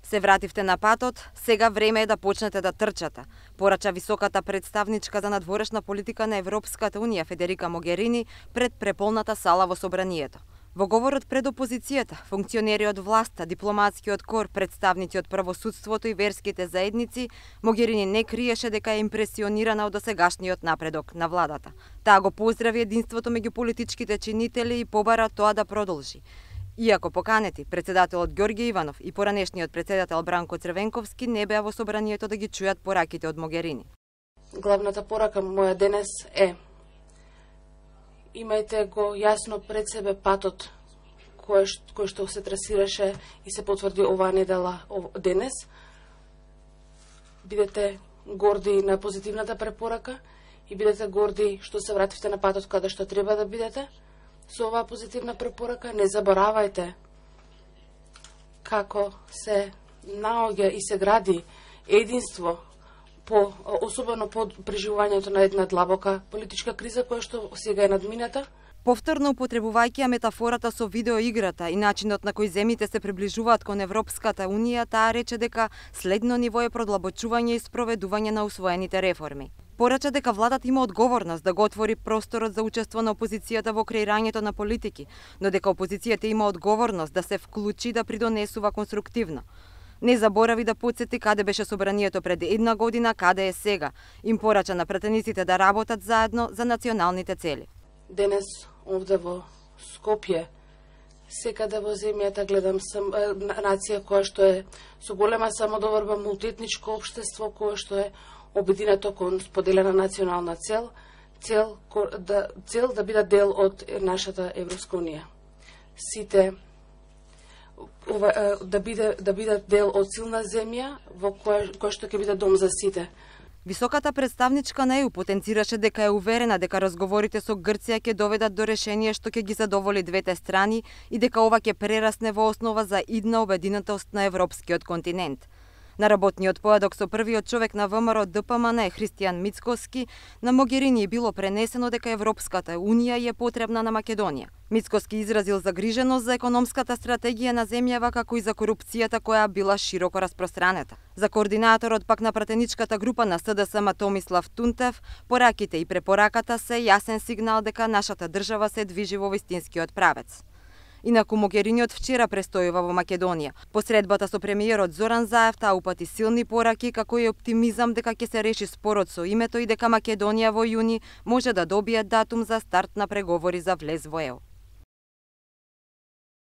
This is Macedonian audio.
Се вративте на патот, сега време е да почнете да трчате, порача високата представничка за надворешна политика на Европската унија Федерика Могерини пред преполната сала во собранието. Во говорот пред опозицијата, функционери од власта, дипломатскиот кор, представници од правосудството и верските заедници, Могерини не криеше дека е импресионирана од досегашниот напредок на владата. Таа го поздрави единството меѓу политичките чинители и побара тоа да продолжи. Иако поканети, председателот Ѓорѓе Иванов и поранешниот председател Бранко Црвенковски не беа во собранието да ги чујат пораките од Могерини. Главната порака моја денес е: имајте го јасно пред себе патот кој што се трасираше и се потврди оваа недела денес. Бидете горди на позитивната препорака и бидете горди што се вративте на патот каде што треба да бидете. Со оваа позитивна препорака не заборавајте како се наоѓа и се гради единство особено по преживувањето на една длабока политичка криза која што сега е надмината. Повторно употребувајќи метафората со видеоиграта и начинот на кој земјите се приближуваат кон Европската унија, таа рече дека следно ниво е продлабочување и спроведување на усвоените реформи. Порача дека владата има одговорност да го отвори просторот за учество на опозицијата во креирањето на политики, но дека опозицијата има одговорност да се вклучи да придонесува конструктивно. Не заборави да потсети каде беше собранието пред една година, каде е сега. Им порача на пратениците да работат заедно за националните цели. Денес овде во Скопје, секаде во земјата гледам нација која што е со голема самодоварба, мултиетничко општество кое што е обединето кон споделена национална цел да бидат дел од нашата Европска унија. Сите да бидат дел од силна земја во која што ќе биде дом за сите. Високата представничка на ЕУ потенцираше дека е уверена дека разговорите со Грција ќе доведат до решение што ќе ги задоволи двете страни и дека ова ќе прерасне во основа за идна обединетост на европскиот континент. На работниот појадок со првиот човек на ВМРО ДПМН Христијан Мицкоски, на Могерини било пренесено дека Европската унија е потребна на Македонија. Мицкоски изразил загриженост за економската стратегија на земјава како и за корупцијата која била широко распространета. За координаторот пак на пратеничката група на СДСМ Томислав Тунтев, пораките и препораката се јасен сигнал дека нашата држава се движи во вистинскиот правец. Инаку Могерини од вчера престојува во Македонија. Посредбата со премиерот Зоран Заев таа упати силни пораки како и оптимизам дека ќе се реши спорот со името и дека Македонија во јуни може да добие датум за старт на преговори за влез во ЕУ.